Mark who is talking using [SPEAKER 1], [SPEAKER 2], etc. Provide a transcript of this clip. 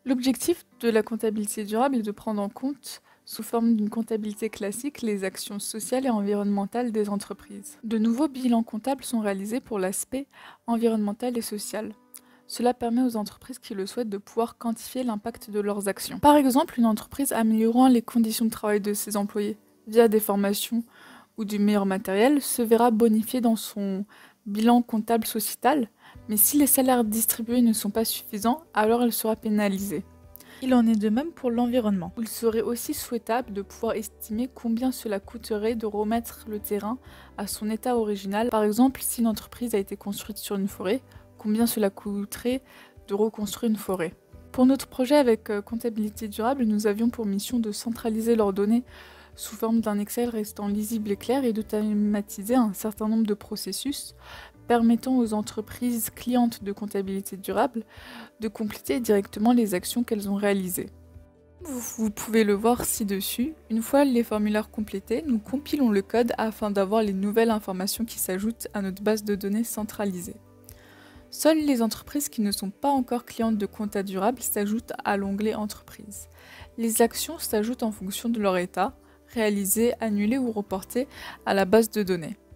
[SPEAKER 1] L'objectif de la comptabilité durable est de prendre en compte, sous forme d'une comptabilité classique, les actions sociales et environnementales des entreprises. De nouveaux bilans comptables sont réalisés pour l'aspect environnemental et social. Cela permet aux entreprises qui le souhaitent de pouvoir quantifier l'impact de leurs actions. Par exemple, une entreprise améliorant les conditions de travail de ses employés via des formations ou du meilleur matériel se verra bonifiée dans son bilan comptable sociétal, mais si les salaires distribués ne sont pas suffisants, alors elle sera pénalisée.
[SPEAKER 2] Il en est de même pour l'environnement.
[SPEAKER 1] Il serait aussi souhaitable de pouvoir estimer combien cela coûterait de remettre le terrain à son état original. Par exemple, si une entreprise a été construite sur une forêt, combien cela coûterait de reconstruire une forêt. Pour notre projet avec comptabilité durable, nous avions pour mission de centraliser leurs données sous forme d'un Excel restant lisible et clair et d'automatiser un certain nombre de processus permettant aux entreprises clientes de comptabilité durable de compléter directement les actions qu'elles ont réalisées. Vous pouvez le voir ci-dessus. Une fois les formulaires complétés, nous compilons le code afin d'avoir les nouvelles informations qui s'ajoutent à notre base de données centralisée. Seules les entreprises qui ne sont pas encore clientes de compta durable s'ajoutent à l'onglet Entreprises. Les actions s'ajoutent en fonction de leur état, réalisées, annulées ou reportées à la base de données.